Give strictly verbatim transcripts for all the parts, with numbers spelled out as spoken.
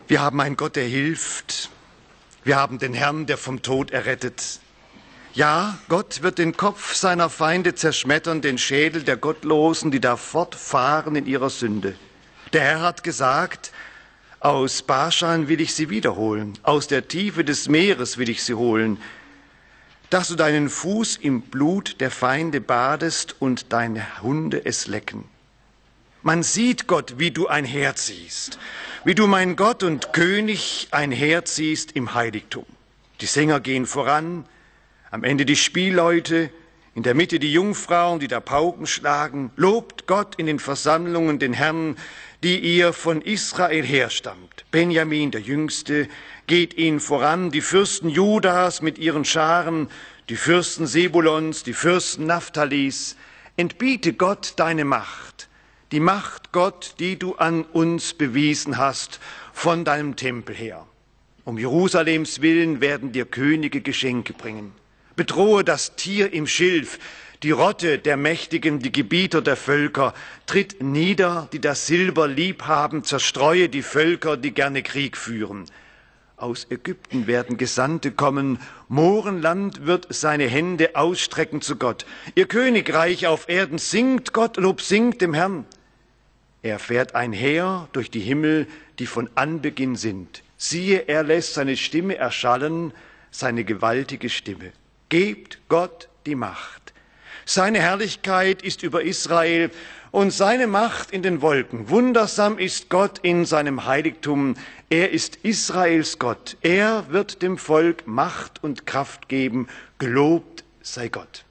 Wir haben einen Gott, der hilft. Wir haben den Herrn, der vom Tod errettet. Ja, Gott wird den Kopf seiner Feinde zerschmettern, den Schädel der Gottlosen, die da fortfahren in ihrer Sünde. Der Herr hat gesagt, aus Baschan will ich sie wiederholen, aus der Tiefe des Meeres will ich sie holen, dass du deinen Fuß im Blut der Feinde badest und deine Hunde es lecken. Man sieht, Gott, wie du einherziehst, wie du, mein Gott und König, einherziehst im Heiligtum. Die Sänger gehen voran, am Ende die Spielleute, in der Mitte die Jungfrauen, die da Pauken schlagen. Lobt Gott in den Versammlungen den Herrn, die ihr von Israel herstammt. Benjamin, der Jüngste, geht ihnen voran, die Fürsten Judas mit ihren Scharen, die Fürsten Sebulons, die Fürsten Naphtalis. Entbiete Gott deine Macht, die Macht, Gott, die du an uns bewiesen hast, von deinem Tempel her. Um Jerusalems willen werden dir Könige Geschenke bringen. Bedrohe das Tier im Schilf, die Rotte der Mächtigen, die Gebieter der Völker. Tritt nieder, die das Silber lieb haben, zerstreue die Völker, die gerne Krieg führen. Aus Ägypten werden Gesandte kommen, Mohrenland wird seine Hände ausstrecken zu Gott. Ihr Königreich auf Erden singt Gott, Lob singt dem Herrn. Er fährt einher durch die Himmel, die von Anbeginn sind. Siehe, er lässt seine Stimme erschallen, seine gewaltige Stimme. Gebt Gott die Macht. Seine Herrlichkeit ist über Israel und seine Macht in den Wolken. Wundersam ist Gott in seinem Heiligtum. Er ist Israels Gott. Er wird dem Volk Macht und Kraft geben. Gelobt sei Gott.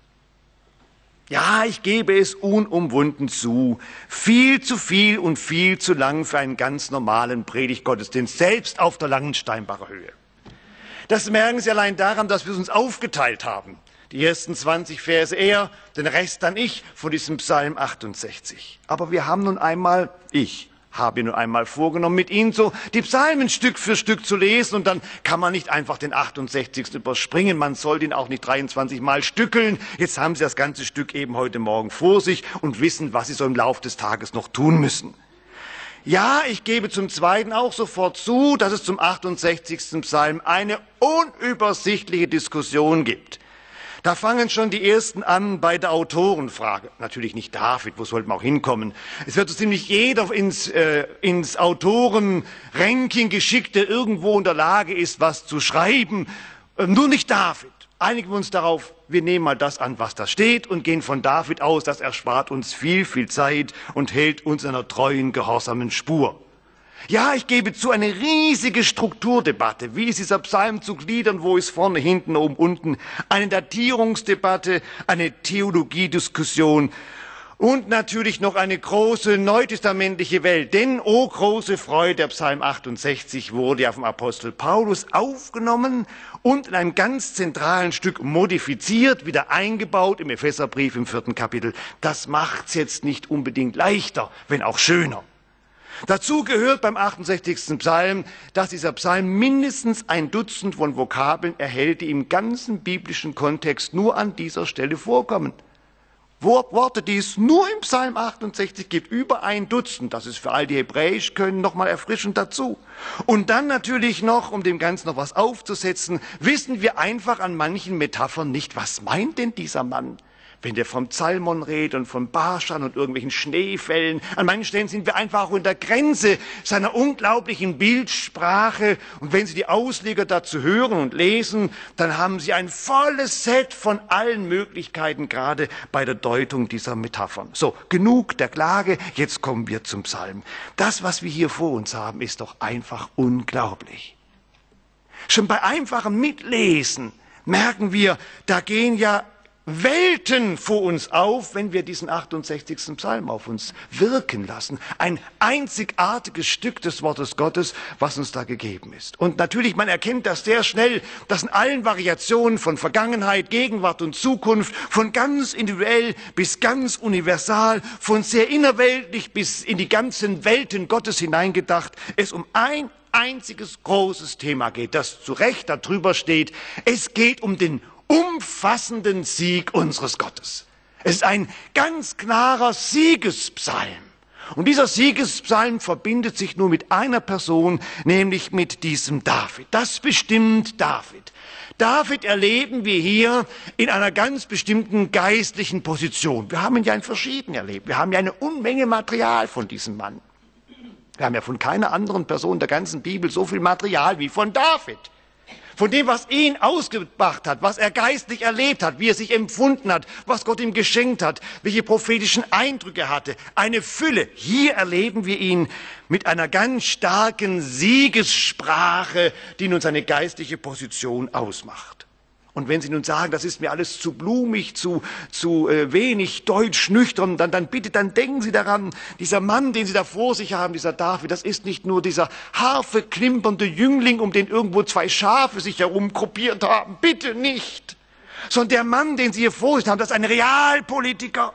Ja, ich gebe es unumwunden zu. Viel zu viel und viel zu lang für einen ganz normalen Predigtgottesdienst, selbst auf der Langensteinbacher Höhe. Das merken Sie allein daran, dass wir es uns aufgeteilt haben. Die ersten zwanzig Verse er, den Rest dann ich von diesem Psalm achtundsechzig. Aber wir haben nun einmal, ich habe nun einmal vorgenommen, mit Ihnen so die Psalmen Stück für Stück zu lesen. Und dann kann man nicht einfach den achtundsechzigsten überspringen. Man soll den auch nicht dreiundzwanzig Mal stückeln. Jetzt haben Sie das ganze Stück eben heute Morgen vor sich und wissen, was Sie so im Laufe des Tages noch tun müssen. Ja, ich gebe zum Zweiten auch sofort zu, dass es zum achtundsechzigsten Psalm eine unübersichtliche Diskussion gibt. Da fangen schon die Ersten an bei der Autorenfrage. Natürlich nicht David, wo sollten wir auch hinkommen? Es wird so ziemlich jeder ins, äh, ins Autorenranking geschickt, der irgendwo in der Lage ist, was zu schreiben. Äh, nur nicht David. Einigen wir uns darauf, wir nehmen mal das an, was da steht und gehen von David aus. Das erspart uns viel, viel Zeit und hält uns in einer treuen, gehorsamen Spur. Ja, ich gebe zu, eine riesige Strukturdebatte. Wie ist dieser Psalm zu gliedern? Wo ist vorne, hinten, oben, unten? Eine Datierungsdebatte, eine Theologiediskussion und natürlich noch eine große neutestamentliche Welt. Denn, oh große Freude, der Psalm achtundsechzig wurde ja vom Apostel Paulus aufgenommen und in einem ganz zentralen Stück modifiziert, wieder eingebaut im Epheserbrief im vierten Kapitel. Das macht's jetzt nicht unbedingt leichter, wenn auch schöner. Dazu gehört beim achtundsechzigsten Psalm, dass dieser Psalm mindestens ein Dutzend von Vokabeln erhält, die im ganzen biblischen Kontext nur an dieser Stelle vorkommen. Worte, die es nur im Psalm achtundsechzig gibt, über ein Dutzend. Das ist für all die Hebräisch können nochmal erfrischend dazu. Und dann natürlich noch, um dem Ganzen noch was aufzusetzen, wissen wir einfach an manchen Metaphern nicht, was meint denn dieser Mann? Wenn der vom Zalmon redet und von Baschan und irgendwelchen Schneefällen. An manchen Stellen sind wir einfach auch in der Grenze seiner unglaublichen Bildsprache. Und wenn Sie die Ausleger dazu hören und lesen, dann haben Sie ein volles Set von allen Möglichkeiten, gerade bei der Deutung dieser Metaphern. So, genug der Klage, jetzt kommen wir zum Psalm. Das, was wir hier vor uns haben, ist doch einfach unglaublich. Schon bei einfachem Mitlesen merken wir, da gehen ja Welten vor uns auf, wenn wir diesen achtundsechzigsten Psalm auf uns wirken lassen. Ein einzigartiges Stück des Wortes Gottes, was uns da gegeben ist. Und natürlich, man erkennt das sehr schnell, dass in allen Variationen von Vergangenheit, Gegenwart und Zukunft, von ganz individuell bis ganz universal, von sehr innerweltlich bis in die ganzen Welten Gottes hineingedacht, es um ein einziges großes Thema geht, das zu Recht darüber steht. Es geht um den umfassenden Sieg unseres Gottes. Es ist ein ganz klarer Siegespsalm. Und dieser Siegespsalm verbindet sich nur mit einer Person, nämlich mit diesem David. Das bestimmt David. David erleben wir hier in einer ganz bestimmten geistlichen Position. Wir haben ihn ja in verschiedenen erlebt. Wir haben ja eine Unmenge Material von diesem Mann. Wir haben ja von keiner anderen Person der ganzen Bibel so viel Material wie von David. Von dem, was ihn ausgemacht hat, was er geistlich erlebt hat, wie er sich empfunden hat, was Gott ihm geschenkt hat, welche prophetischen Eindrücke er hatte. Eine Fülle. Hier erleben wir ihn mit einer ganz starken Siegessprache, die nun seine geistliche Position ausmacht. Und wenn Sie nun sagen, das ist mir alles zu blumig, zu, zu äh, wenig deutsch nüchtern, dann, dann bitte, dann denken Sie daran, dieser Mann, den Sie da vor sich haben, dieser David, das ist nicht nur dieser harfeklimpernde Jüngling, um den irgendwo zwei Schafe sich herum gruppiert haben. Bitte nicht. Sondern der Mann, den Sie hier vor sich haben, das ist ein Realpolitiker.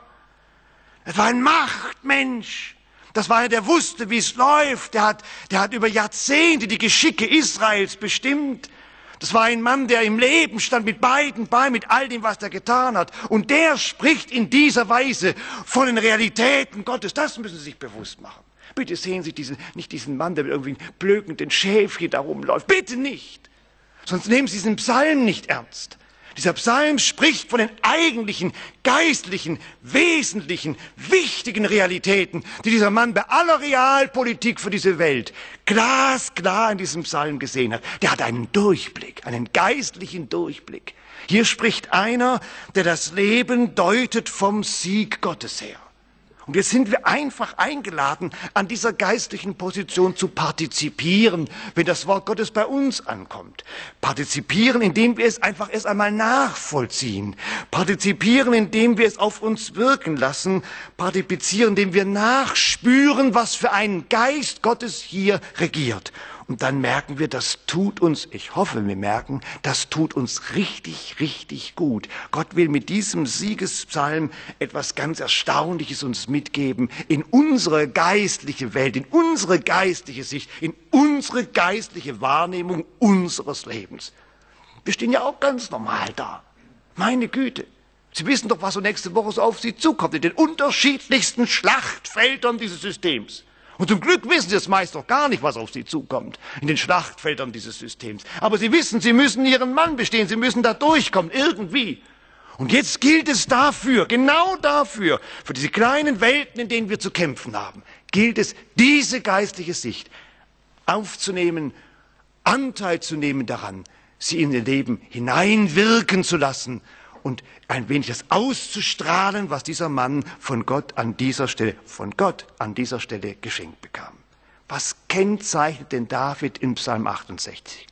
Das war ein Machtmensch. Das war einer, der wusste, wie es läuft. Der hat, der hat über Jahrzehnte die Geschicke Israels bestimmt. Das war ein Mann, der im Leben stand mit beiden Beinen, mit all dem, was er getan hat. Und der spricht in dieser Weise von den Realitäten Gottes. Das müssen Sie sich bewusst machen. Bitte sehen Sie diesen, nicht diesen Mann, der mit irgendwie blökenden Schäfchen da rumläuft. Bitte nicht. Sonst nehmen Sie diesen Psalm nicht ernst. Dieser Psalm spricht von den eigentlichen, geistlichen, wesentlichen, wichtigen Realitäten, die dieser Mann bei aller Realpolitik für diese Welt glasklar in diesem Psalm gesehen hat. Der hat einen Durchblick, einen geistlichen Durchblick. Hier spricht einer, der das Leben deutet vom Sieg Gottes her. Und jetzt sind wir einfach eingeladen, an dieser geistlichen Position zu partizipieren, wenn das Wort Gottes bei uns ankommt. Partizipieren, indem wir es einfach erst einmal nachvollziehen. Partizipieren, indem wir es auf uns wirken lassen. Partizipieren, indem wir nachspüren, was für ein Geist Gottes hier regiert. Und dann merken wir, das tut uns, ich hoffe, wir merken, das tut uns richtig, richtig gut. Gott will mit diesem Siegespsalm etwas ganz Erstaunliches uns mitgeben in unsere geistliche Welt, in unsere geistliche Sicht, in unsere geistliche Wahrnehmung unseres Lebens. Wir stehen ja auch ganz normal da. Meine Güte. Sie wissen doch, was so nächste Woche so auf Sie zukommt, in den unterschiedlichsten Schlachtfeldern dieses Systems. Und zum Glück wissen Sie es meist noch gar nicht, was auf Sie zukommt, in den Schlachtfeldern dieses Systems. Aber Sie wissen, Sie müssen Ihren Mann bestehen, Sie müssen da durchkommen, irgendwie. Und jetzt gilt es dafür, genau dafür, für diese kleinen Welten, in denen wir zu kämpfen haben, gilt es, diese geistliche Sicht aufzunehmen, Anteil zu nehmen daran, sie in ihr Leben hineinwirken zu lassen und ein wenig das auszustrahlen, was dieser Mann von Gott an dieser Stelle, von Gott an dieser Stelle geschenkt bekam. Was kennzeichnet denn David in Psalm achtundsechzig?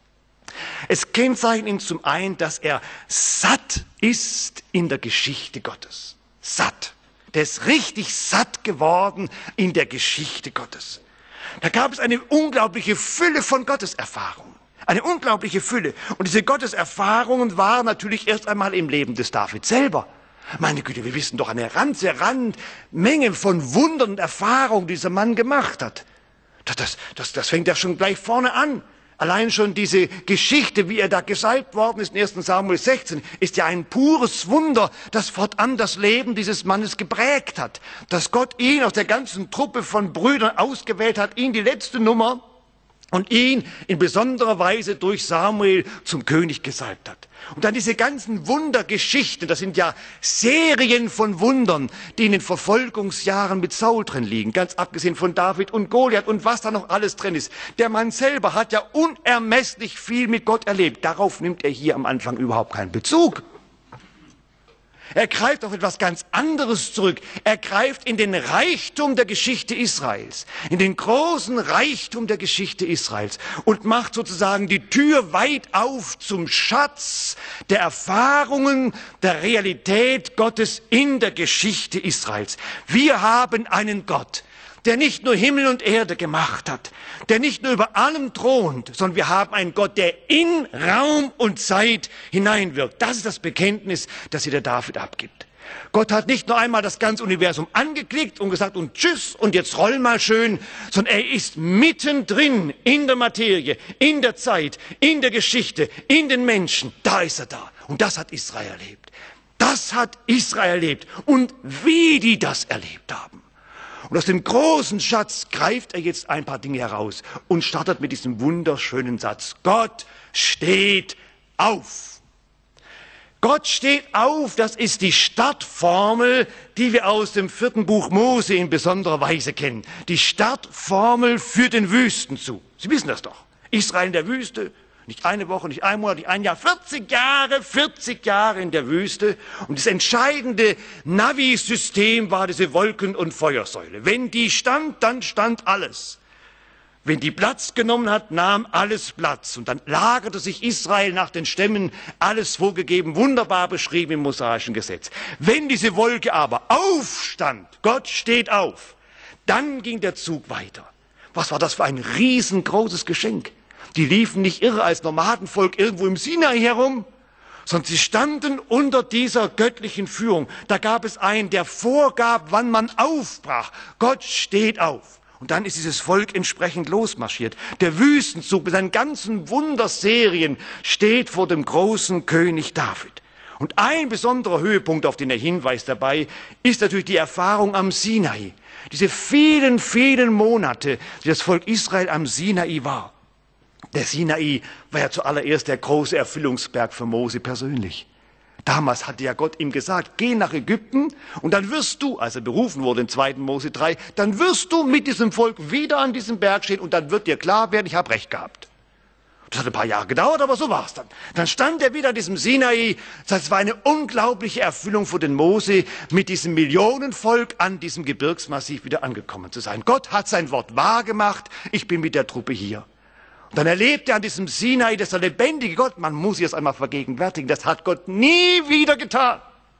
Es kennzeichnet ihn zum einen, dass er satt ist in der Geschichte Gottes. Satt. Der ist richtig satt geworden in der Geschichte Gottes. Da gab es eine unglaubliche Fülle von Gotteserfahrungen. Eine unglaubliche Fülle. Und diese Gotteserfahrungen waren natürlich erst einmal im Leben des David selber. Meine Güte, wir wissen doch eine ganze Menge von Wundern und Erfahrungen, die dieser Mann gemacht hat. Das, das, das, das fängt ja schon gleich vorne an. Allein schon diese Geschichte, wie er da gesalbt worden ist in ersten Samuel sechzehn, ist ja ein pures Wunder, das fortan das Leben dieses Mannes geprägt hat. Dass Gott ihn aus der ganzen Truppe von Brüdern ausgewählt hat, ihn die letzte Nummer, und ihn in besonderer Weise durch Samuel zum König gesalbt hat. Und dann diese ganzen Wundergeschichten, das sind ja Serien von Wundern, die in den Verfolgungsjahren mit Saul drin liegen, ganz abgesehen von David und Goliath und was da noch alles drin ist. Der Mann selber hat ja unermesslich viel mit Gott erlebt. Darauf nimmt er hier am Anfang überhaupt keinen Bezug. Er greift auf etwas ganz anderes zurück. Er greift in den Reichtum der Geschichte Israels, in den großen Reichtum der Geschichte Israels und macht sozusagen die Tür weit auf zum Schatz der Erfahrungen, der Realität Gottes in der Geschichte Israels. Wir haben einen Gott, der nicht nur Himmel und Erde gemacht hat, der nicht nur über allem thront, sondern wir haben einen Gott, der in Raum und Zeit hineinwirkt. Das ist das Bekenntnis, das hier der David abgibt. Gott hat nicht nur einmal das ganze Universum angeklickt und gesagt, und tschüss, und jetzt roll mal schön, sondern er ist mittendrin in der Materie, in der Zeit, in der Geschichte, in den Menschen. Da ist er da. Und das hat Israel erlebt. Das hat Israel erlebt. Und wie die das erlebt haben. Und aus dem großen Schatz greift er jetzt ein paar Dinge heraus und startet mit diesem wunderschönen Satz: Gott steht auf. Gott steht auf, das ist die Startformel, die wir aus dem vierten Buch Mose in besonderer Weise kennen. Die Startformel für den Wüstenzug. Sie wissen das doch. Israel in der Wüste, nicht eine Woche, nicht ein Monat, nicht ein Jahr, vierzig Jahre, vierzig Jahre in der Wüste. Und das entscheidende Navi-System war diese Wolken- und Feuersäule. Wenn die stand, dann stand alles. Wenn die Platz genommen hat, nahm alles Platz. Und dann lagerte sich Israel nach den Stämmen, alles vorgegeben, wunderbar beschrieben im mosaischen Gesetz. Wenn diese Wolke aber aufstand, Gott steht auf, dann ging der Zug weiter. Was war das für ein riesengroßes Geschenk? Die liefen nicht irre als Nomadenvolk irgendwo im Sinai herum, sondern sie standen unter dieser göttlichen Führung. Da gab es einen, der vorgab, wann man aufbrach. Gott steht auf. Und dann ist dieses Volk entsprechend losmarschiert. Der Wüstenzug mit seinen ganzen Wunderserien steht vor dem großen König David. Und ein besonderer Höhepunkt, auf den er hinweist dabei, ist natürlich die Erfahrung am Sinai. Diese vielen, vielen Monate, die das Volk Israel am Sinai war. Der Sinai war ja zuallererst der große Erfüllungsberg für Mose persönlich. Damals hatte ja Gott ihm gesagt, geh nach Ägypten und dann wirst du, als er berufen wurde in zweiten Mose drei, dann wirst du mit diesem Volk wieder an diesem Berg stehen und dann wird dir klar werden, ich habe recht gehabt. Das hat ein paar Jahre gedauert, aber so war es dann. Dann stand er wieder an diesem Sinai. Das war eine unglaubliche Erfüllung für den Mose, mit diesem Millionenvolk an diesem Gebirgsmassiv wieder angekommen zu sein. Gott hat sein Wort wahrgemacht, ich bin mit der Truppe hier. Dann erlebt er an diesem Sinai, dass der lebendige Gott, man muss sich das einmal vergegenwärtigen, das hat Gott nie wieder getan,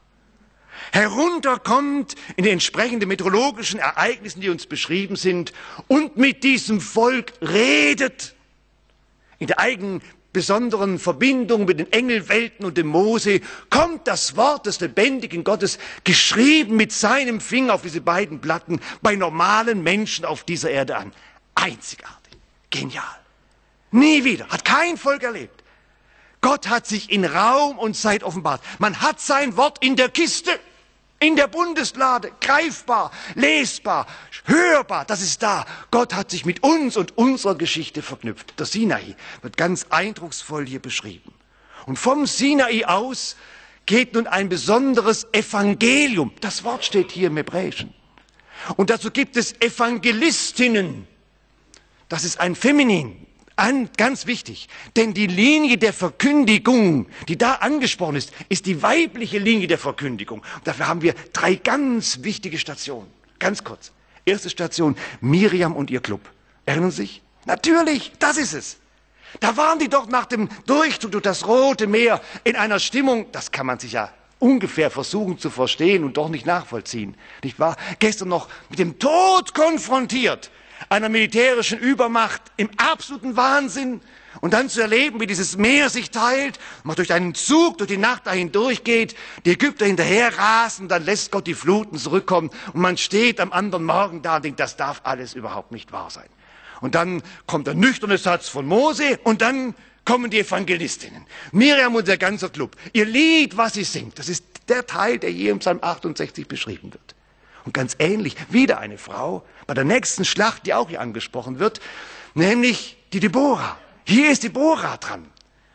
herunterkommt in den entsprechenden meteorologischen Ereignissen, die uns beschrieben sind, und mit diesem Volk redet. In der eigenen besonderen Verbindung mit den Engelwelten und dem Mose kommt das Wort des lebendigen Gottes, geschrieben mit seinem Finger auf diese beiden Platten, bei normalen Menschen auf dieser Erde an. Einzigartig, genial. Nie wieder, hat kein Volk erlebt. Gott hat sich in Raum und Zeit offenbart. Man hat sein Wort in der Kiste, in der Bundeslade, greifbar, lesbar, hörbar, das ist da. Gott hat sich mit uns und unserer Geschichte verknüpft. Der Sinai wird ganz eindrucksvoll hier beschrieben. Und vom Sinai aus geht nun ein besonderes Evangelium. Das Wort steht hier im Hebräischen. Und dazu gibt es Evangelistinnen. Das ist ein Feminin. An, ganz wichtig, denn die Linie der Verkündigung, die da angesprochen ist, ist die weibliche Linie der Verkündigung. Und dafür haben wir drei ganz wichtige Stationen. Ganz kurz. Erste Station, Miriam und ihr Club. Erinnern Sie sich? Natürlich, das ist es. Da waren die doch nach dem Durchzug durch das Rote Meer in einer Stimmung, das kann man sich ja ungefähr versuchen zu verstehen und doch nicht nachvollziehen. Nicht wahr? Gestern noch mit dem Tod konfrontiert. Einer militärischen Übermacht im absoluten Wahnsinn und dann zu erleben, wie dieses Meer sich teilt, man durch einen Zug durch die Nacht dahin durchgeht, die Ägypter hinterher rasen, dann lässt Gott die Fluten zurückkommen und man steht am anderen Morgen da und denkt, das darf alles überhaupt nicht wahr sein. Und dann kommt der nüchterne Satz von Mose und dann kommen die Evangelistinnen. Miriam und der ganze Club. Ihr Lied, was sie singt, das ist der Teil, der hier im Psalm achtundsechzig beschrieben wird. Und ganz ähnlich, wieder eine Frau, bei der nächsten Schlacht, die auch hier angesprochen wird, nämlich die Deborah. Hier ist Deborah dran.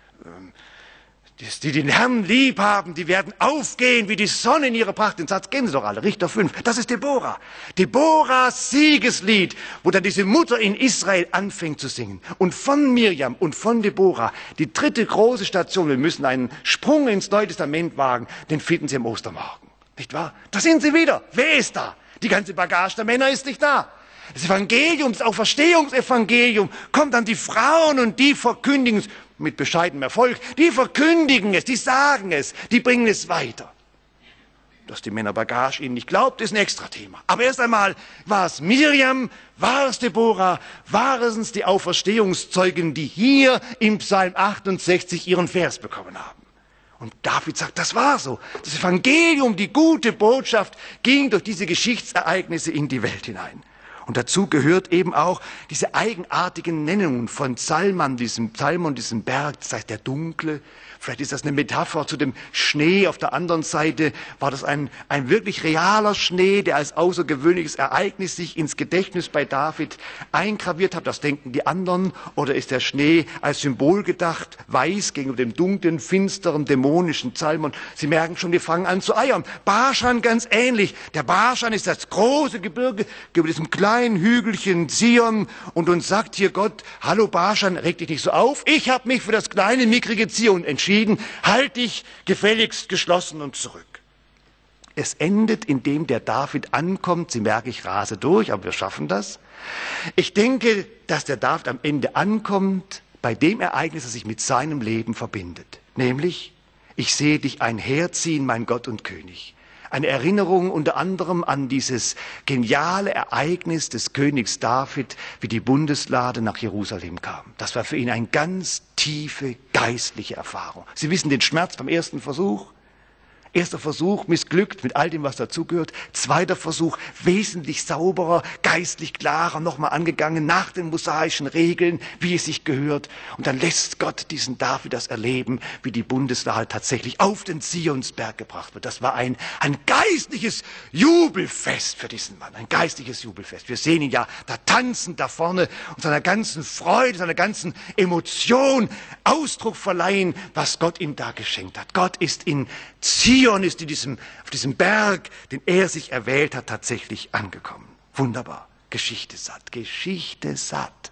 Die den Herrn lieb haben, die werden aufgehen wie die Sonne in ihrer Pracht. Den Satz kennen Sie doch alle, Richter fünf. Das ist Deborah. Deborahs Siegeslied, wo dann diese Mutter in Israel anfängt zu singen. Und von Miriam und von Deborah, die dritte große Station, wir müssen einen Sprung ins Neue Testament wagen, den finden Sie am Ostermorgen. Nicht wahr? Da sind sie wieder. Wer ist da? Die ganze Bagage der Männer ist nicht da. Das Evangelium, das Auferstehungsevangelium, kommt an die Frauen und die verkündigen es mit bescheidenem Erfolg. Die verkündigen es, die sagen es, die bringen es weiter. Dass die Männer Bagage ihnen nicht glaubt, ist ein extra Thema. Aber erst einmal war es Miriam, war es Deborah, waren es die Auferstehungszeugen, die hier im Psalm achtundsechzig ihren Vers bekommen haben. Und David sagt, das war so. Das Evangelium, die gute Botschaft, ging durch diese Geschichtsereignisse in die Welt hinein. Und dazu gehört eben auch diese eigenartigen Nennungen von Psalmern, diesem Psalm und diesem Berg, das heißt der Dunkle. Vielleicht ist das eine Metapher zu dem Schnee. Auf der anderen Seite war das ein, ein wirklich realer Schnee, der als außergewöhnliches Ereignis sich ins Gedächtnis bei David eingraviert hat. Das denken die anderen. Oder ist der Schnee als Symbol gedacht, weiß gegenüber dem dunklen, finsteren, dämonischen Psalm? Und Sie merken schon, wir fangen an zu eiern. Baschan ganz ähnlich. Der Baschan ist das große Gebirge über diesem kleinen Hügelchen Zion. Und uns sagt hier Gott, hallo Baschan, reg dich nicht so auf. Ich habe mich für das kleine, mickrige Zion entschieden. Halt dich gefälligst geschlossen und zurück. Es endet, indem der David ankommt. Sie merken, ich rase durch, aber wir schaffen das. Ich denke, dass der David am Ende ankommt bei dem Ereignis, das sich mit seinem Leben verbindet. Nämlich, ich sehe dich einherziehen, mein Gott und König. Eine Erinnerung unter anderem an dieses geniale Ereignis des Königs David, wie die Bundeslade nach Jerusalem kam. Das war für ihn eine ganz tiefe geistliche Erfahrung. Sie wissen den Schmerz beim ersten Versuch. Erster Versuch missglückt mit all dem, was dazugehört. Zweiter Versuch wesentlich sauberer, geistlich klarer, nochmal angegangen nach den mosaischen Regeln, wie es sich gehört. Und dann lässt Gott diesen David das erleben, wie die Bundeslade tatsächlich auf den Zionsberg gebracht wird. Das war ein, ein geistliches Jubelfest für diesen Mann, ein geistliches Jubelfest. Wir sehen ihn ja da tanzen da vorne und seiner ganzen Freude, seiner ganzen Emotion Ausdruck verleihen, was Gott ihm da geschenkt hat. Gott ist in Zion, ist in diesem, auf diesem Berg, den er sich erwählt hat, tatsächlich angekommen. Wunderbar. Geschichte satt. Geschichte satt.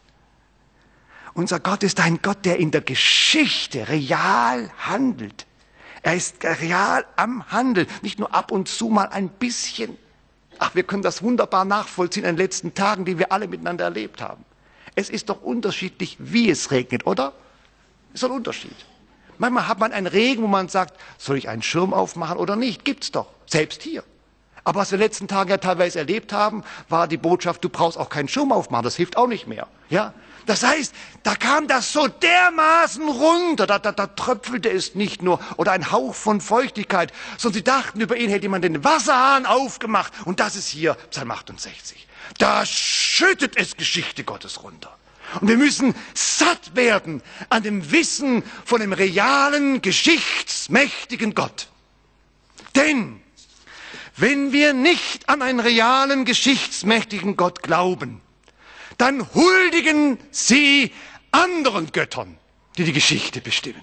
Unser Gott ist ein Gott, der in der Geschichte real handelt. Er ist real am Handeln. Nicht nur ab und zu mal ein bisschen. Ach, wir können das wunderbar nachvollziehen in den letzten Tagen, die wir alle miteinander erlebt haben. Es ist doch unterschiedlich, wie es regnet, oder? Ist doch ein Unterschied. Manchmal hat man einen Regen, wo man sagt, soll ich einen Schirm aufmachen oder nicht? Gibt's doch, selbst hier. Aber was wir in den letzten Tagen ja teilweise erlebt haben, war die Botschaft, du brauchst auch keinen Schirm aufmachen, das hilft auch nicht mehr. Ja? Das heißt, da kam das so dermaßen runter, da, da, da tröpfelte es nicht nur oder ein Hauch von Feuchtigkeit, sondern sie dachten, über ihn hätte jemand den Wasserhahn aufgemacht. Und das ist hier Psalm achtundsechzig. Da schüttet es Geschichte Gottes runter. Und wir müssen satt werden an dem Wissen von dem realen, geschichtsmächtigen Gott. Denn wenn wir nicht an einen realen, geschichtsmächtigen Gott glauben, dann huldigen sie anderen Göttern, die die Geschichte bestimmen.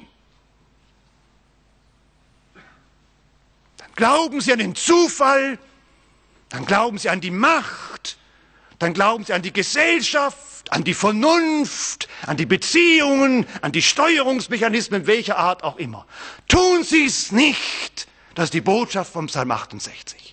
Dann glauben sie an den Zufall, dann glauben sie an die Macht, dann glauben sie an die Gesellschaft, an die Vernunft, an die Beziehungen, an die Steuerungsmechanismen welcher Art auch immer. Tun Sie es nicht. Das ist die Botschaft vom Psalm achtundsechzig.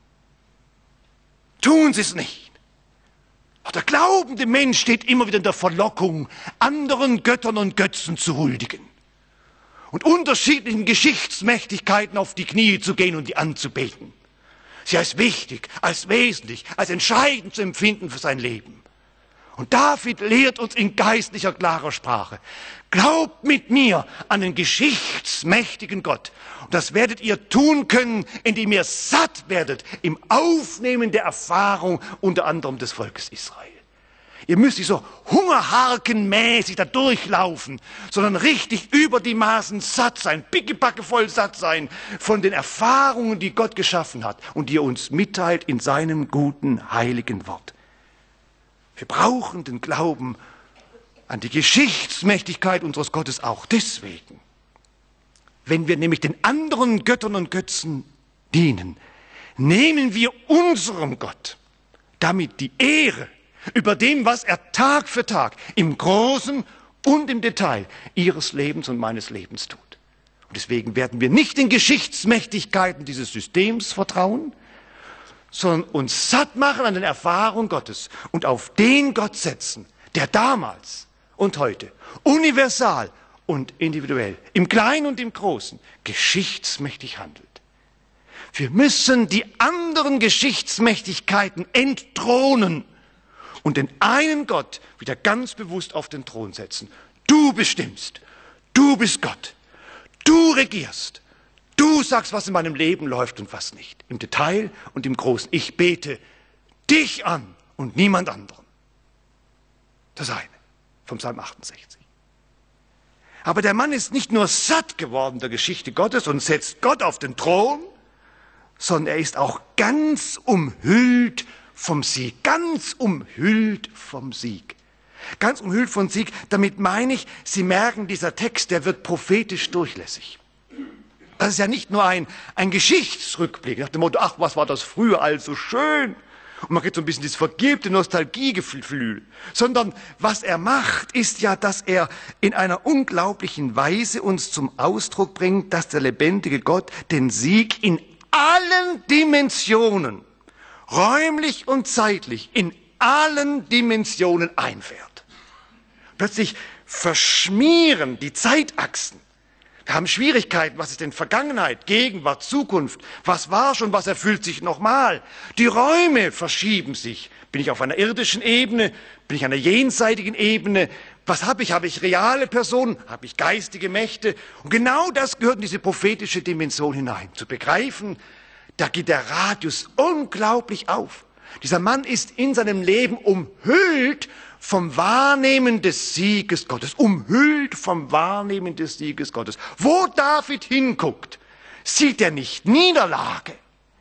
Tun Sie es nicht. Auch der glaubende Mensch steht immer wieder in der Verlockung, anderen Göttern und Götzen zu huldigen und unterschiedlichen Geschichtsmächtigkeiten auf die Knie zu gehen und die anzubeten. Sie als wichtig, als wesentlich, als entscheidend zu empfinden für sein Leben. Und David lehrt uns in geistlicher, klarer Sprache. Glaubt mit mir an den geschichtsmächtigen Gott. Und das werdet ihr tun können, indem ihr satt werdet im Aufnehmen der Erfahrung unter anderem des Volkes Israel. Ihr müsst nicht so hungerharkenmäßig da durchlaufen, sondern richtig über die Maßen satt sein, pickepacke voll satt sein von den Erfahrungen, die Gott geschaffen hat und die er uns mitteilt in seinem guten, heiligen Wort. Wir brauchen den Glauben an die Geschichtsmächtigkeit unseres Gottes auch deswegen. Wenn wir nämlich den anderen Göttern und Götzen dienen, nehmen wir unserem Gott damit die Ehre über dem, was er Tag für Tag im Großen und im Detail ihres Lebens und meines Lebens tut. Und deswegen werden wir nicht den Geschichtsmächtigkeiten dieses Systems vertrauen, sondern uns satt machen an den Erfahrungen Gottes und auf den Gott setzen, der damals und heute universal und individuell, im Kleinen und im Großen, geschichtsmächtig handelt. Wir müssen die anderen Geschichtsmächtigkeiten entthronen und den einen Gott wieder ganz bewusst auf den Thron setzen. Du bestimmst, du bist Gott, du regierst. Du sagst, was in meinem Leben läuft und was nicht. Im Detail und im Großen. Ich bete dich an und niemand anderem. Das eine vom Psalm achtundsechzig. Aber der Mann ist nicht nur satt geworden der Geschichte Gottes und setzt Gott auf den Thron, sondern er ist auch ganz umhüllt vom Sieg, ganz umhüllt vom Sieg. Ganz umhüllt vom Sieg, damit meine ich, Sie merken, dieser Text, der wird prophetisch durchlässig. Das ist ja nicht nur ein, ein Geschichtsrückblick, nach dem Motto, ach, was war das früher also schön. Und man kriegt so ein bisschen das vergilbte Nostalgiegefühl, sondern was er macht, ist ja, dass er in einer unglaublichen Weise uns zum Ausdruck bringt, dass der lebendige Gott den Sieg in allen Dimensionen, räumlich und zeitlich, in allen Dimensionen einfährt. Plötzlich verschmieren die Zeitachsen. Wir haben Schwierigkeiten, was ist denn Vergangenheit, Gegenwart, Zukunft, was war schon, was erfüllt sich nochmal. Die Räume verschieben sich. Bin ich auf einer irdischen Ebene, bin ich auf einer jenseitigen Ebene, was habe ich, habe ich reale Personen, habe ich geistige Mächte. Und genau das gehört in diese prophetische Dimension hinein. Zu begreifen, da geht der Radius unglaublich auf. Dieser Mann ist in seinem Leben umhüllt vom Wahrnehmen des Sieges Gottes, umhüllt vom Wahrnehmen des Sieges Gottes. Wo David hinguckt, sieht er nicht Niederlage,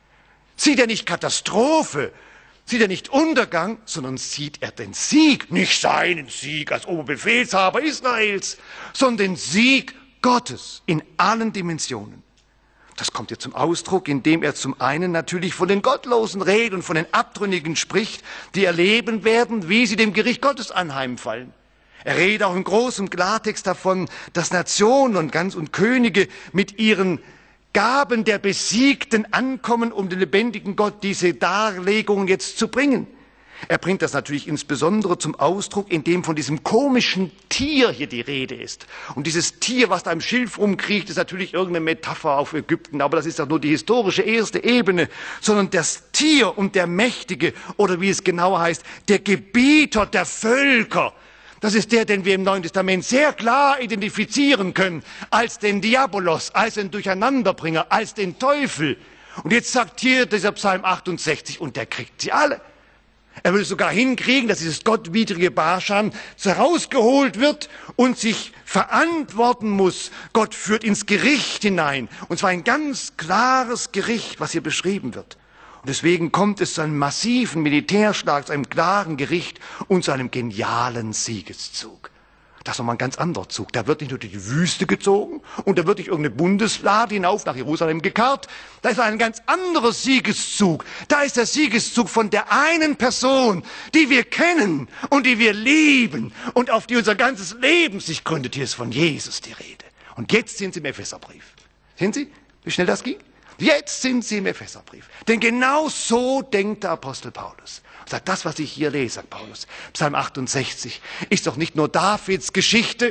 sieht er nicht Katastrophe, sieht er nicht Untergang, sondern sieht er den Sieg, nicht seinen Sieg als Oberbefehlshaber Israels, sondern den Sieg Gottes in allen Dimensionen. Das kommt hier zum Ausdruck, indem er zum einen natürlich von den Gottlosen redet und von den Abtrünnigen spricht, die erleben werden, wie sie dem Gericht Gottes anheimfallen. Er redet auch im großen Klartext davon, dass Nationen und ganz und Könige mit ihren Gaben der Besiegten ankommen, um den lebendigen Gott diese Darlegungen jetzt zu bringen. Er bringt das natürlich insbesondere zum Ausdruck, indem von diesem komischen Tier hier die Rede ist. Und dieses Tier, was da im Schilf rumkriecht, ist natürlich irgendeine Metapher auf Ägypten, aber das ist doch nur die historische erste Ebene, sondern das Tier und der Mächtige, oder wie es genauer heißt, der Gebieter der Völker. Das ist der, den wir im Neuen Testament sehr klar identifizieren können, als den Diabolos, als den Durcheinanderbringer, als den Teufel. Und jetzt sagt hier dieser Psalm achtundsechzig, und der kriegt sie alle. Er will sogar hinkriegen, dass dieses gottwidrige Baschan herausgeholt wird und sich verantworten muss. Gott führt ins Gericht hinein. Und zwar ein ganz klares Gericht, was hier beschrieben wird. Und deswegen kommt es zu einem massiven Militärschlag, zu einem klaren Gericht und zu einem genialen Siegeszug. Das ist nochmal ein ganz anderer Zug. Da wird nicht nur durch die Wüste gezogen und da wird nicht irgendeine Bundeslade hinauf nach Jerusalem gekarrt. Da ist ein ganz anderer Siegeszug. Da ist der Siegeszug von der einen Person, die wir kennen und die wir lieben und auf die unser ganzes Leben sich gründet. Hier ist von Jesus die Rede. Und jetzt sind Sie im Epheserbrief. Sehen Sie, wie schnell das ging? Jetzt sind Sie im Epheserbrief. Denn genau so denkt der Apostel Paulus. Er sagt, das, was ich hier lese, sagt Paulus, Psalm achtundsechzig, ist doch nicht nur Davids Geschichte,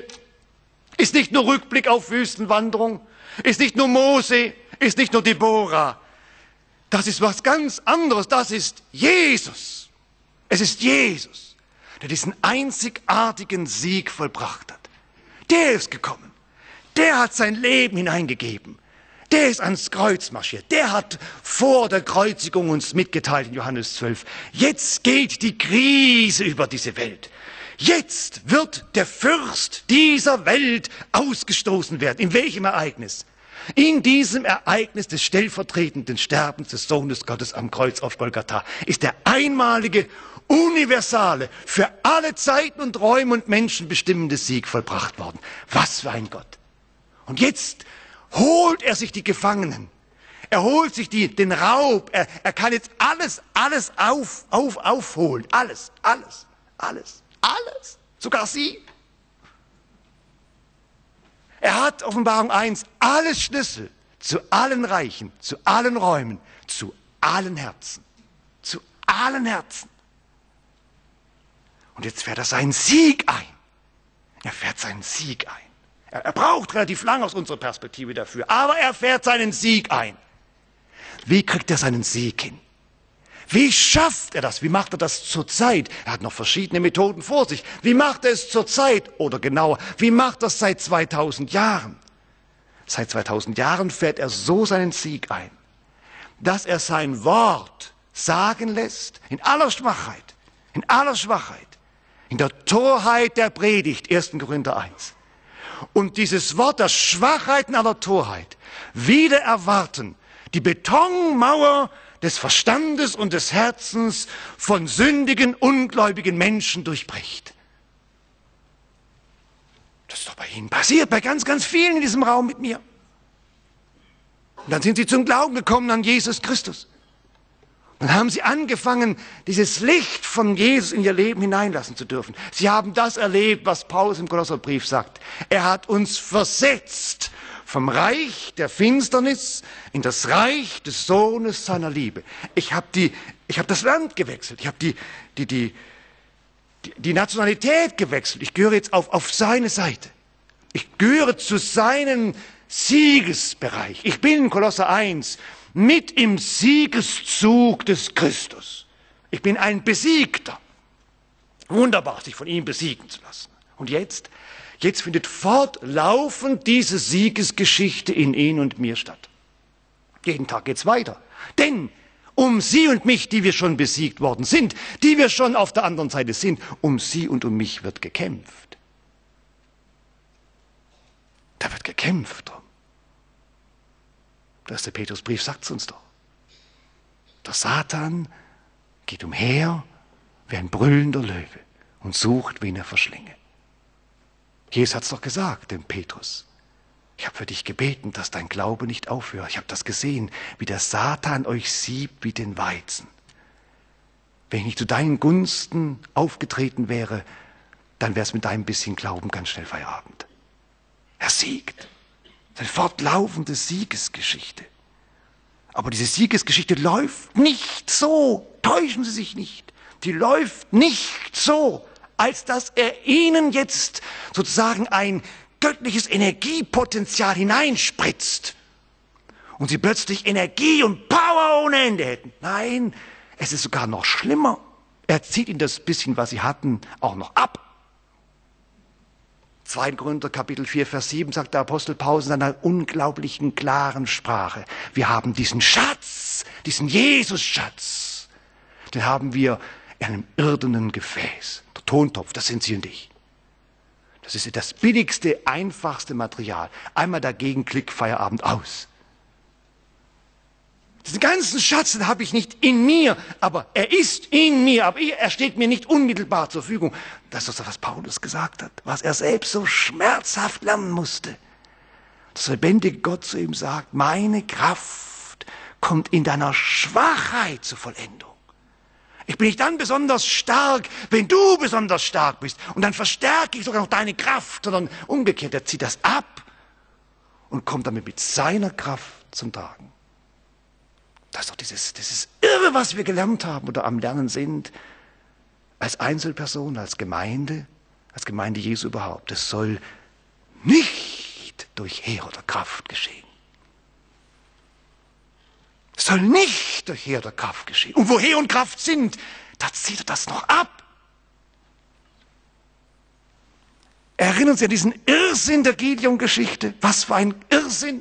ist nicht nur Rückblick auf Wüstenwanderung, ist nicht nur Mose, ist nicht nur Deborah. Das ist was ganz anderes, das ist Jesus. Es ist Jesus, der diesen einzigartigen Sieg vollbracht hat. Der ist gekommen, der hat sein Leben hineingegeben. Der ist ans Kreuz marschiert. Der hat vor der Kreuzigung uns mitgeteilt in Johannes zwölf. Jetzt geht die Krise über diese Welt. Jetzt wird der Fürst dieser Welt ausgestoßen werden. In welchem Ereignis? In diesem Ereignis des stellvertretenden Sterbens des Sohnes Gottes am Kreuz auf Golgatha ist der einmalige, universale, für alle Zeiten und Räume und Menschen bestimmende Sieg vollbracht worden. Was für ein Gott. Und jetzt holt er sich die Gefangenen, er holt sich die, den Raub, er, er kann jetzt alles, alles auf, auf, aufholen, alles, alles, alles, alles, sogar sie. Er hat, Offenbarung eins, alle Schlüssel zu allen Reichen, zu allen Räumen, zu allen Herzen, zu allen Herzen. Und jetzt fährt er seinen Sieg ein, er fährt seinen Sieg ein. Er braucht relativ lang aus unserer Perspektive dafür, aber er fährt seinen Sieg ein. Wie kriegt er seinen Sieg hin? Wie schafft er das? Wie macht er das zurzeit? Er hat noch verschiedene Methoden vor sich. Wie macht er es zurzeit? Oder genauer, wie macht er es seit zweitausend Jahren? Seit zweitausend Jahren fährt er so seinen Sieg ein, dass er sein Wort sagen lässt, in aller Schwachheit, In aller Schwachheit. In der Torheit der Predigt, erster Korinther eins. Und dieses Wort der Schwachheit und aller Torheit wieder erwarten, die Betonmauer des Verstandes und des Herzens von sündigen, ungläubigen Menschen durchbricht. Das ist doch bei Ihnen passiert, bei ganz, ganz vielen in diesem Raum mit mir. Und dann sind sie zum Glauben gekommen an Jesus Christus. Dann haben sie angefangen, dieses Licht von Jesus in ihr Leben hineinlassen zu dürfen. Sie haben das erlebt, was Paulus im Kolosserbrief sagt. Er hat uns versetzt vom Reich der Finsternis in das Reich des Sohnes seiner Liebe. Ich habe die, ich habe das Land gewechselt. Ich habe die, die, die, die, die Nationalität gewechselt. Ich gehöre jetzt auf, auf seine Seite. Ich gehöre zu seinem Siegesbereich. Ich bin in Kolosser eins mit im Siegeszug des Christus. Ich bin ein Besiegter. Wunderbar, sich von ihm besiegen zu lassen. Und jetzt, jetzt findet fortlaufend diese Siegesgeschichte in Ihnen und mir statt. Jeden Tag geht's weiter. Denn um Sie und mich, die wir schon besiegt worden sind, die wir schon auf der anderen Seite sind, um Sie und um mich wird gekämpft. Da wird gekämpft drum. Der erste Petrusbrief sagt es uns doch. Der Satan geht umher wie ein brüllender Löwe und sucht, wen er verschlinge. Jesus hat es doch gesagt, dem Petrus. Ich habe für dich gebeten, dass dein Glaube nicht aufhört. Ich habe das gesehen, wie der Satan euch siebt wie den Weizen. Wenn ich nicht zu deinen Gunsten aufgetreten wäre, dann wäre es mit deinem bisschen Glauben ganz schnell Feierabend. Er siegt. Eine fortlaufende Siegesgeschichte. Aber diese Siegesgeschichte läuft nicht so, täuschen Sie sich nicht, die läuft nicht so, als dass er Ihnen jetzt sozusagen ein göttliches Energiepotenzial hineinspritzt und Sie plötzlich Energie und Power ohne Ende hätten. Nein, es ist sogar noch schlimmer. Er zieht Ihnen das bisschen, was Sie hatten, auch noch ab. zweiter Korinther Kapitel vier, Vers sieben sagt der Apostel Paulus in einer unglaublichen, klaren Sprache. Wir haben diesen Schatz, diesen Jesus-Schatz, den haben wir in einem irdenen Gefäß. Der Tontopf, das sind Sie und ich. Das ist das billigste, einfachste Material. Einmal dagegen, Klick, Feierabend, aus. Diesen ganzen Schatz, den habe ich nicht in mir, aber er ist in mir, aber er steht mir nicht unmittelbar zur Verfügung. Das ist das, was Paulus gesagt hat, was er selbst so schmerzhaft lernen musste. Das lebendige Gott zu ihm sagt, meine Kraft kommt in deiner Schwachheit zur Vollendung. Ich bin nicht dann besonders stark, wenn du besonders stark bist. Und dann verstärke ich sogar noch deine Kraft, sondern umgekehrt, er zieht das ab und kommt damit mit seiner Kraft zum Tragen. Das ist doch dieses, dieses Irre, was wir gelernt haben oder am Lernen sind, als Einzelperson, als Gemeinde, als Gemeinde Jesu überhaupt. Es soll nicht durch Heer oder Kraft geschehen. Es soll nicht durch Heer oder Kraft geschehen. Und wo Heer und Kraft sind, da zieht er das noch ab. Erinnern Sie an diesen Irrsinn der Gideon-Geschichte? Was für ein Irrsinn!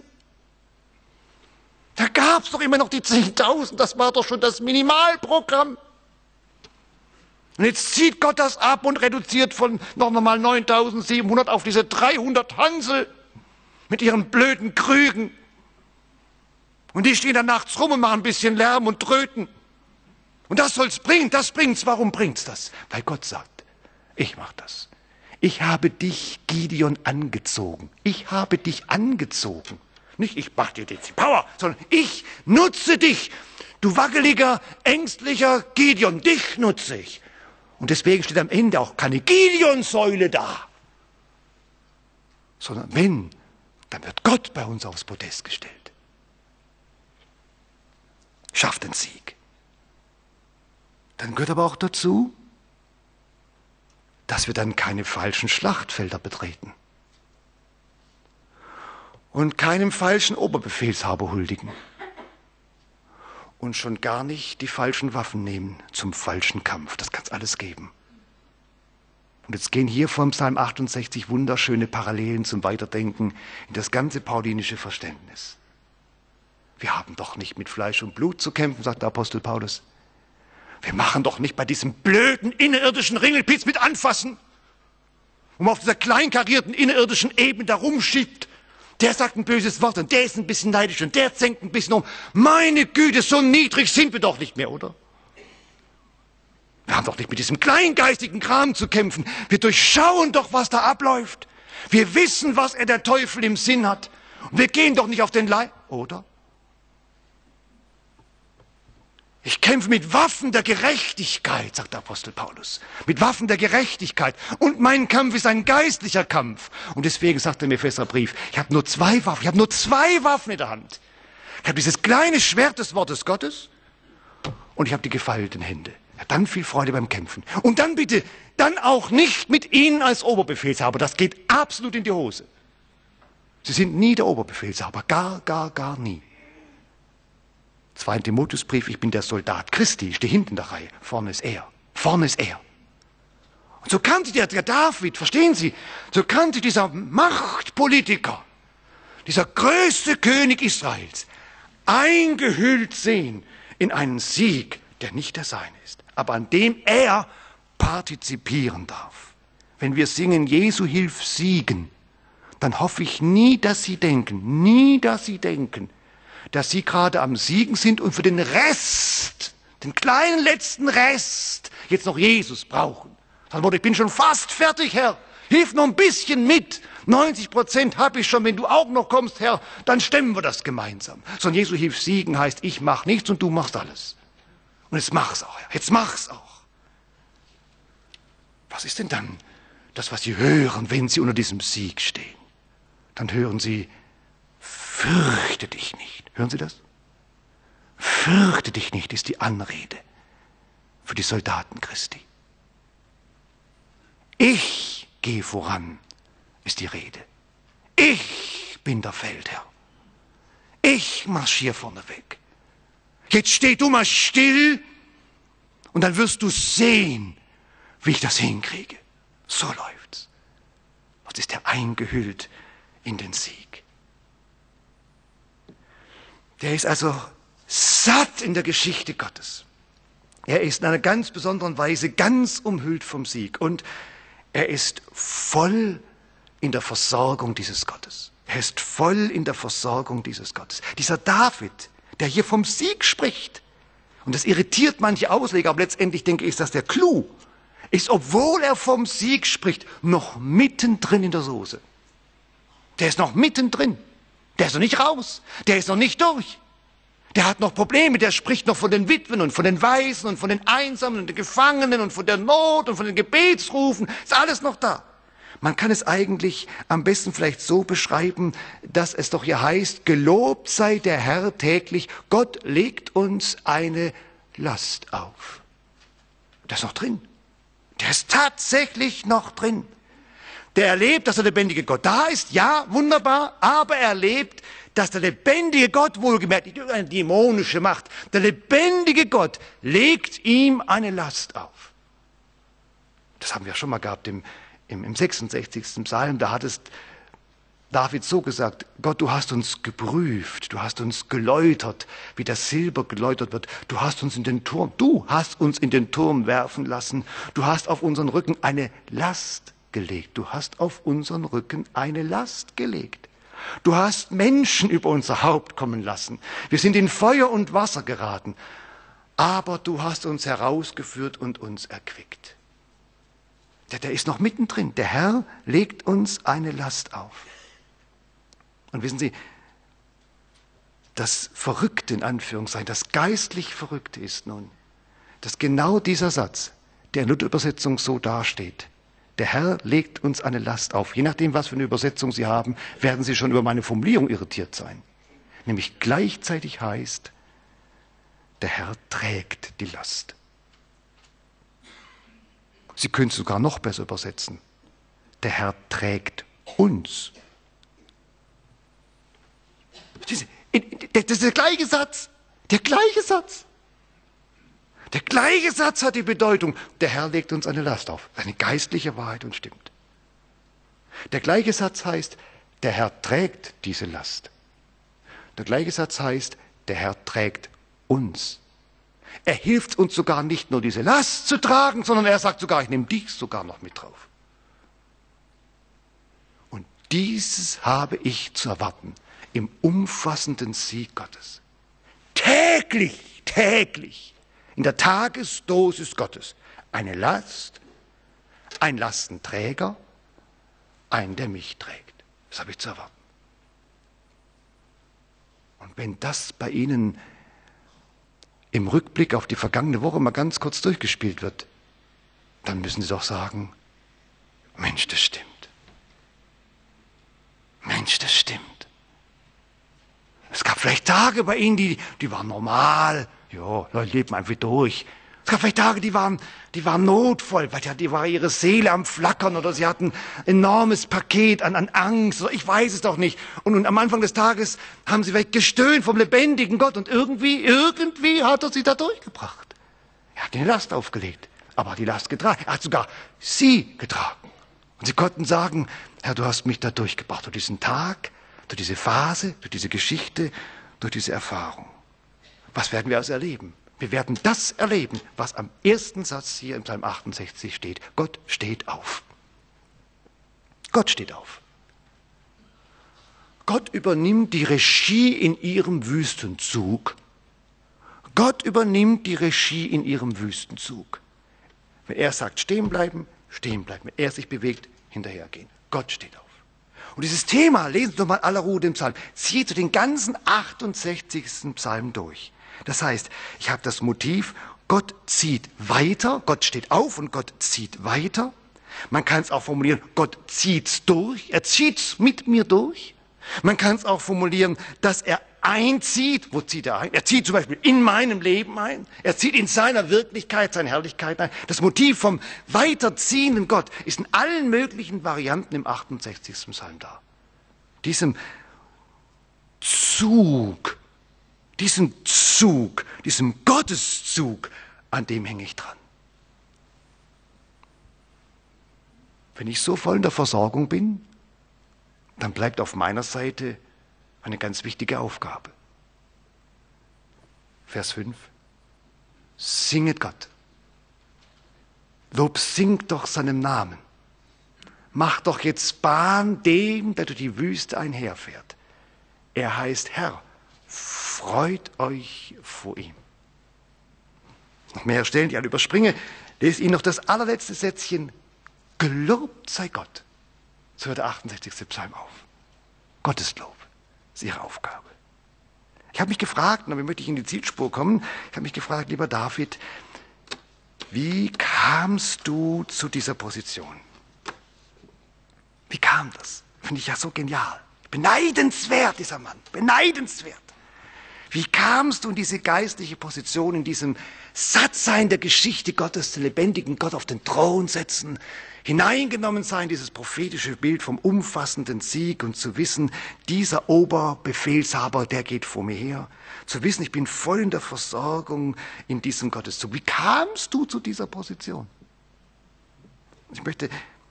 Da gab es doch immer noch die zehntausend, das war doch schon das Minimalprogramm. Und jetzt zieht Gott das ab und reduziert von noch einmal neuntausendsiebenhundert auf diese dreihundert Hansel mit ihren blöden Krügen. Und die stehen da nachts rum und machen ein bisschen Lärm und tröten. Und das soll's bringen, das bringt's. Warum bringt's das? Weil Gott sagt, ich mach das. Ich habe dich, Gideon, angezogen. Ich habe dich angezogen. Nicht ich mach dir jetzt die Power, sondern ich nutze dich. Du wackeliger, ängstlicher Gideon, dich nutze ich. Und deswegen steht am Ende auch keine Gideon-Säule da. Sondern wenn, dann wird Gott bei uns aufs Podest gestellt. Schafft den Sieg. Dann gehört aber auch dazu, dass wir dann keine falschen Schlachtfelder betreten. Und keinem falschen Oberbefehlshaber huldigen. Und schon gar nicht die falschen Waffen nehmen zum falschen Kampf. Das kann es alles geben. Und jetzt gehen hier vom Psalm achtundsechzig wunderschöne Parallelen zum Weiterdenken in das ganze paulinische Verständnis. Wir haben doch nicht mit Fleisch und Blut zu kämpfen, sagt der Apostel Paulus. Wir machen doch nicht bei diesem blöden innerirdischen Ringelpiez mit anfassen, wo man auf dieser kleinkarierten innerirdischen Ebene da rumschiebt. Der sagt ein böses Wort und der ist ein bisschen neidisch und der zenkt ein bisschen um. Meine Güte, so niedrig sind wir doch nicht mehr, oder? Wir haben doch nicht mit diesem kleingeistigen Kram zu kämpfen. Wir durchschauen doch, was da abläuft. Wir wissen, was er der Teufel im Sinn hat. Und wir gehen doch nicht auf den Leib, oder? Ich kämpfe mit Waffen der Gerechtigkeit, sagt der Apostel Paulus. Mit Waffen der Gerechtigkeit. Und mein Kampf ist ein geistlicher Kampf. Und deswegen sagt der Epheserbrief, ich habe nur zwei Waffen. Ich habe nur zwei Waffen in der Hand. Ich habe dieses kleine Schwert des Wortes Gottes und ich habe die gefalteten Hände. Ja, dann viel Freude beim Kämpfen. Und dann bitte, dann auch nicht mit Ihnen als Oberbefehlshaber. Das geht absolut in die Hose. Sie sind nie der Oberbefehlshaber. Gar, gar, gar nie. Zweiter Timotheusbrief, ich bin der Soldat Christi, ich stehe hinten in der Reihe. Vorne ist er. Vorne ist er. Und so kann sich der, der David, verstehen Sie, so kann sich dieser Machtpolitiker, dieser größte König Israels, eingehüllt sehen in einen Sieg, der nicht der seine ist, aber an dem er partizipieren darf. Wenn wir singen, Jesu hilf siegen, dann hoffe ich nie, dass Sie denken, nie, dass Sie denken, dass Sie gerade am Siegen sind und für den Rest, den kleinen letzten Rest, jetzt noch Jesus brauchen. Dann wurde, ich bin schon fast fertig, Herr. Hilf noch ein bisschen mit. neunzig Prozent habe ich schon. Wenn du auch noch kommst, Herr, dann stemmen wir das gemeinsam. Sondern Jesu hilf siegen heißt, ich mache nichts und du machst alles. Und jetzt mach's auch, Herr. Jetzt mach's auch. Was ist denn dann das, was Sie hören, wenn Sie unter diesem Sieg stehen? Dann hören Sie, fürchte dich nicht. Hören Sie das? Fürchte dich nicht ist die Anrede für die Soldaten Christi. Ich gehe voran, ist die Rede. Ich bin der Feldherr. Ich marschiere vorne weg. Jetzt steh du mal still und dann wirst du sehen, wie ich das hinkriege. So läuft's. Jetzt ist er eingehüllt in den Sieg. Der ist also satt in der Geschichte Gottes. Er ist in einer ganz besonderen Weise ganz umhüllt vom Sieg. Und er ist voll in der Versorgung dieses Gottes. Er ist voll in der Versorgung dieses Gottes. Dieser David, der hier vom Sieg spricht, und das irritiert manche Ausleger, aber letztendlich denke ich, ist das der Clou, ist, obwohl er vom Sieg spricht, noch mittendrin in der Soße. Der ist noch mittendrin. Der ist noch nicht raus. Der ist noch nicht durch. Der hat noch Probleme. Der spricht noch von den Witwen und von den Waisen und von den Einsamen und den Gefangenen und von der Not und von den Gebetsrufen. Ist alles noch da. Man kann es eigentlich am besten vielleicht so beschreiben, dass es doch hier heißt, gelobt sei der Herr täglich. Gott legt uns eine Last auf. Der ist noch drin. Der ist tatsächlich noch drin. Der erlebt, dass der lebendige Gott da ist, ja, wunderbar, aber er erlebt, dass der lebendige Gott, wohlgemerkt, nicht irgendeine dämonische Macht, der lebendige Gott legt ihm eine Last auf. Das haben wir schon mal gehabt im, im, im sechsundsechzigsten Psalm, da hat es David so gesagt, Gott, du hast uns geprüft, du hast uns geläutert, wie das Silber geläutert wird, du hast uns in den Turm, du hast uns in den Turm werfen lassen, du hast auf unseren Rücken eine Last gelegt. Du hast auf unseren Rücken eine Last gelegt. Du hast Menschen über unser Haupt kommen lassen. Wir sind in Feuer und Wasser geraten. Aber du hast uns herausgeführt und uns erquickt. Der, der ist noch mittendrin. Der Herr legt uns eine Last auf. Und wissen Sie, das Verrückte in Anführungszeichen, das geistlich Verrückte ist nun, dass genau dieser Satz, der in der Luther-Übersetzung so dasteht, der Herr legt uns eine Last auf. Je nachdem, was für eine Übersetzung Sie haben, werden Sie schon über meine Formulierung irritiert sein. Nämlich gleichzeitig heißt, der Herr trägt die Last. Sie können es sogar noch besser übersetzen. Der Herr trägt uns. Das ist der gleiche Satz. Der gleiche Satz. Der gleiche Satz hat die Bedeutung, der Herr legt uns eine Last auf. Eine geistliche Wahrheit und stimmt. Der gleiche Satz heißt, der Herr trägt diese Last. Der gleiche Satz heißt, der Herr trägt uns. Er hilft uns sogar nicht nur diese Last zu tragen, sondern er sagt sogar, ich nehme dich sogar noch mit drauf. Und dieses habe ich zu erwarten im umfassenden Sieg Gottes. Täglich, täglich, in der Tagesdosis Gottes, eine Last, ein Lastenträger, ein, der mich trägt. Das habe ich zu erwarten. Und wenn das bei Ihnen im Rückblick auf die vergangene Woche mal ganz kurz durchgespielt wird, dann müssen Sie doch sagen, Mensch, das stimmt. Mensch, das stimmt. Es gab vielleicht Tage bei Ihnen, die, die waren normal. Ja, Leute leben einfach durch. Es gab vielleicht Tage, die waren, die waren notvoll, weil die war ihre Seele am Flackern oder sie hatten ein enormes Paket an, an Angst oder ich weiß es doch nicht. Und, und am Anfang des Tages haben sie vielleicht gestöhnt vom lebendigen Gott und irgendwie, irgendwie hat er sie da durchgebracht. Er hat ihnen Last aufgelegt, aber hat die Last getragen. Er hat sogar sie getragen. Und sie konnten sagen, Herr, du hast mich da durchgebracht, durch diesen Tag, durch diese Phase, durch diese Geschichte, durch diese Erfahrung. Was werden wir also erleben? Wir werden das erleben, was am ersten Satz hier im Psalm achtundsechzig steht. Gott steht auf. Gott steht auf. Gott übernimmt die Regie in ihrem Wüstenzug. Gott übernimmt die Regie in ihrem Wüstenzug. Wenn er sagt, stehen bleiben, stehen bleiben. Wenn er sich bewegt, hinterhergehen. Gott steht auf. Und dieses Thema, lesen Sie doch mal aller Ruhe den Psalm, zieht zu den ganzen achtundsechzigsten Psalm durch. Das heißt, ich habe das Motiv, Gott zieht weiter, Gott steht auf und Gott zieht weiter. Man kann es auch formulieren, Gott zieht's durch, er zieht's mit mir durch. Man kann es auch formulieren, dass er einzieht. Wo zieht er ein? Er zieht zum Beispiel in meinem Leben ein. Er zieht in seiner Wirklichkeit, seiner Herrlichkeit ein. Das Motiv vom weiterziehenden Gott ist in allen möglichen Varianten im achtundsechzigsten Psalm da. Diesem Zug, diesem Zug, diesem Gotteszug, an dem hänge ich dran. Wenn ich so voll in der Versorgung bin, dann bleibt auf meiner Seite eine ganz wichtige Aufgabe. Vers fünf. Singet Gott. Lob singt doch seinem Namen. Macht doch jetzt Bahn dem, der durch die Wüste einherfährt. Er heißt Herr. Freut euch vor ihm. Noch mehr Stellen, die ich alle überspringe, lese Ihnen noch das allerletzte Sätzchen. Gelobt sei Gott. So hört der achtundsechzigste Psalm auf. Gottes Lob ist Ihre Aufgabe. Ich habe mich gefragt, und damit möchte ich in die Zielspur kommen, ich habe mich gefragt, lieber David, wie kamst du zu dieser Position? Wie kam das? Finde ich ja so genial. Beneidenswert, dieser Mann, beneidenswert. Wie kamst du in diese geistliche Position, in diesem Sattsein der Geschichte Gottes, den lebendigen Gott auf den Thron setzen, hineingenommen sein, dieses prophetische Bild vom umfassenden Sieg und zu wissen, dieser Oberbefehlshaber, der geht vor mir her. Zu wissen, ich bin voll in der Versorgung in diesem Gotteszug. Wie kamst du zu dieser Position? Ich möchte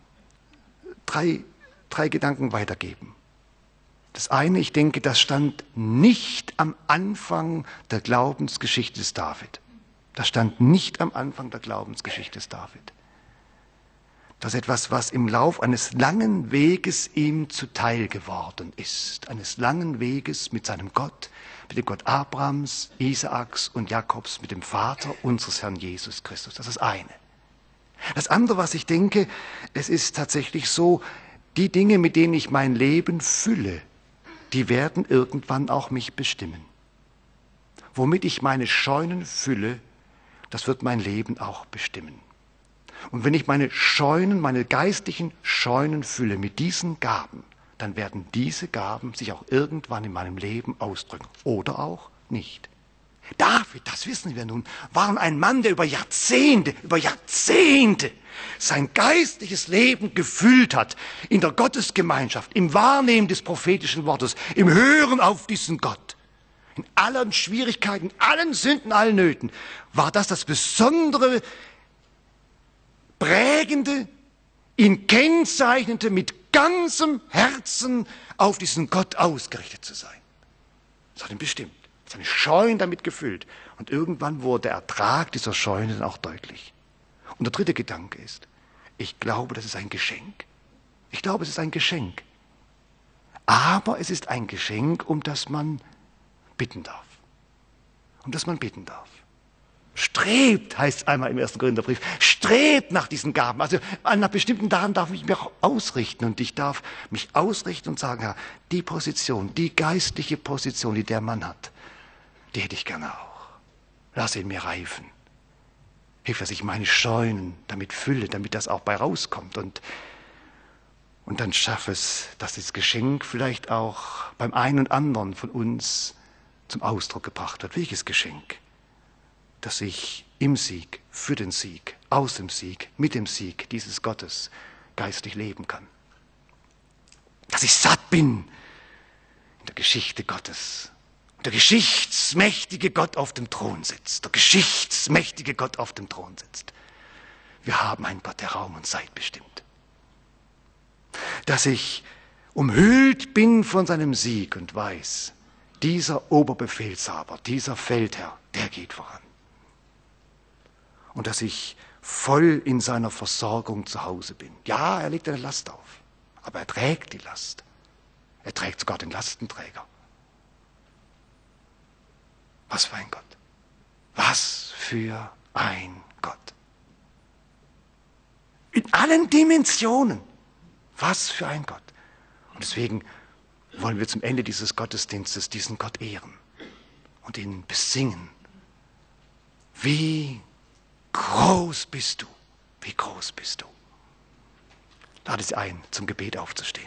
drei, drei Gedanken weitergeben. Das eine, ich denke, das stand nicht am Anfang der Glaubensgeschichte des David. Das stand nicht am Anfang der Glaubensgeschichte des David. Das ist etwas, was im Lauf eines langen Weges ihm zuteil geworden ist. Eines langen Weges mit seinem Gott, mit dem Gott Abrahams, Isaaks und Jakobs, mit dem Vater unseres Herrn Jesus Christus. Das ist das eine. Das andere, was ich denke, es ist tatsächlich so, die Dinge, mit denen ich mein Leben fülle, die werden irgendwann auch mich bestimmen. Womit ich meine Scheunen fülle, das wird mein Leben auch bestimmen. Und wenn ich meine Scheunen, meine geistlichen Scheunen fülle mit diesen Gaben, dann werden diese Gaben sich auch irgendwann in meinem Leben ausdrücken. Oder auch nicht. David, das wissen wir nun, war ein Mann, der über Jahrzehnte, über Jahrzehnte sein geistliches Leben gefüllt hat in der Gottesgemeinschaft, im Wahrnehmen des prophetischen Wortes, im Hören auf diesen Gott. In allen Schwierigkeiten, allen Sünden, allen Nöten war das das besondere, prägende, ihn kennzeichnende, mit ganzem Herzen auf diesen Gott ausgerichtet zu sein. Das hat ihn bestimmt. Seine Scheunen damit gefüllt. Und irgendwann wurde der Ertrag dieser Scheune dann auch deutlich. Und der dritte Gedanke ist, ich glaube, das ist ein Geschenk. Ich glaube, es ist ein Geschenk. Aber es ist ein Geschenk, um das man bitten darf. Um das man bitten darf. Strebt, heißt es einmal im ersten Korintherbrief, strebt nach diesen Gaben. Also an einer bestimmten Daten darf ich mich auch ausrichten und ich darf mich ausrichten und sagen, Herr, die Position, die geistliche Position, die der Mann hat, die hätte ich gerne auch. Lass ihn mir reifen. Hilf, dass ich meine Scheunen damit fülle, damit das auch bei rauskommt. Und, und dann schaffe es, dass das Geschenk vielleicht auch beim einen und anderen von uns zum Ausdruck gebracht wird. Welches Geschenk? Dass ich im Sieg, für den Sieg, aus dem Sieg, mit dem Sieg dieses Gottes geistlich leben kann. Dass ich satt bin in der Geschichte Gottes. Der geschichtsmächtige Gott auf dem Thron sitzt. Der geschichtsmächtige Gott auf dem Thron sitzt. Wir haben einen Gott, der Raum und Zeit bestimmt. Dass ich umhüllt bin von seinem Sieg und weiß, dieser Oberbefehlshaber, dieser Feldherr, der geht voran. Und dass ich voll in seiner Versorgung zu Hause bin. Ja, er legt eine Last auf, aber er trägt die Last. Er trägt sogar den Lastenträger. Was für ein Gott. Was für ein Gott. In allen Dimensionen. Was für ein Gott. Und deswegen wollen wir zum Ende dieses Gottesdienstes diesen Gott ehren und ihn besingen. Wie groß bist du, wie groß bist du. Lade Sie ein, zum Gebet aufzustehen.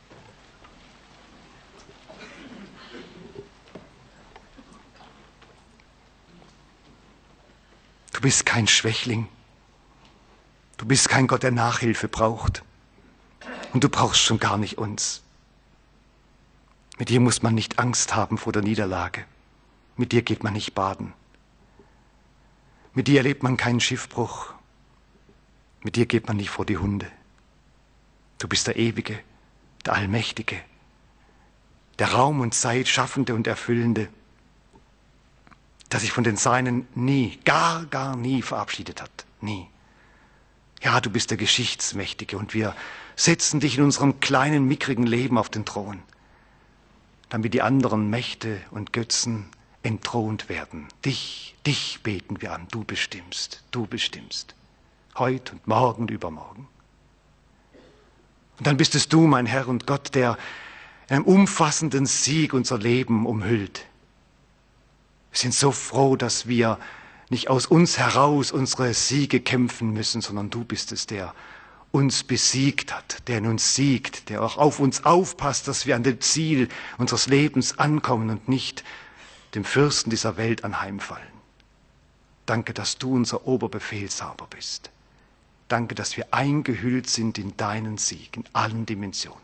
Du bist kein Schwächling. Du bist kein Gott, der Nachhilfe braucht. Und du brauchst schon gar nicht uns. Mit dir muss man nicht Angst haben vor der Niederlage. Mit dir geht man nicht baden. Mit dir erlebt man keinen Schiffbruch. Mit dir geht man nicht vor die Hunde. Du bist der Ewige, der Allmächtige, der Raum und Zeit schaffende und erfüllende, der sich von den Seinen nie, gar, gar nie verabschiedet hat. Nie. Ja, du bist der Geschichtsmächtige und wir setzen dich in unserem kleinen, mickrigen Leben auf den Thron, damit die anderen Mächte und Götzen entthront werden. Dich, dich beten wir an. Du bestimmst, du bestimmst. Heute und morgen und übermorgen. Und dann bist es du, mein Herr und Gott, der in einem umfassenden Sieg unser Leben umhüllt. Wir sind so froh, dass wir nicht aus uns heraus unsere Siege kämpfen müssen, sondern du bist es, der uns besiegt hat, der in uns siegt, der auch auf uns aufpasst, dass wir an dem Ziel unseres Lebens ankommen und nicht dem Fürsten dieser Welt anheimfallen. Danke, dass du unser Oberbefehlshaber bist. Danke, dass wir eingehüllt sind in deinen Sieg, in allen Dimensionen.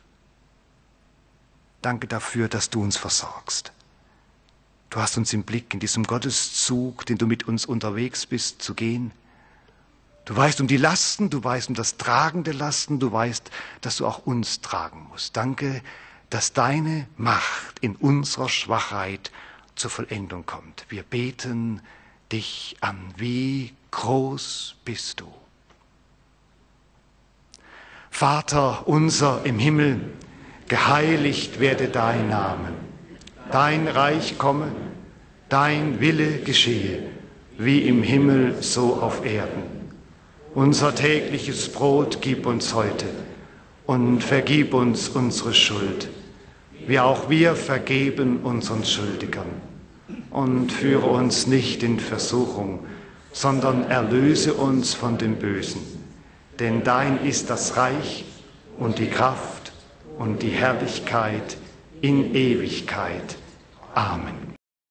Danke dafür, dass du uns versorgst. Du hast uns im Blick, in diesem Gotteszug, den du mit uns unterwegs bist, zu gehen. Du weißt um die Lasten, du weißt um das Tragen der Lasten, du weißt, dass du auch uns tragen musst. Danke, dass deine Macht in unserer Schwachheit zur Vollendung kommt. Wir beten dich an. Wie groß bist du? Vater unser im Himmel, geheiligt werde dein Name. Dein Reich komme, dein Wille geschehe, wie im Himmel so auf Erden. Unser tägliches Brot gib uns heute und vergib uns unsere Schuld, wie auch wir vergeben unseren Schuldigern. Und führe uns nicht in Versuchung, sondern erlöse uns von dem Bösen. Denn dein ist das Reich und die Kraft und die Herrlichkeit in Ewigkeit. Amen.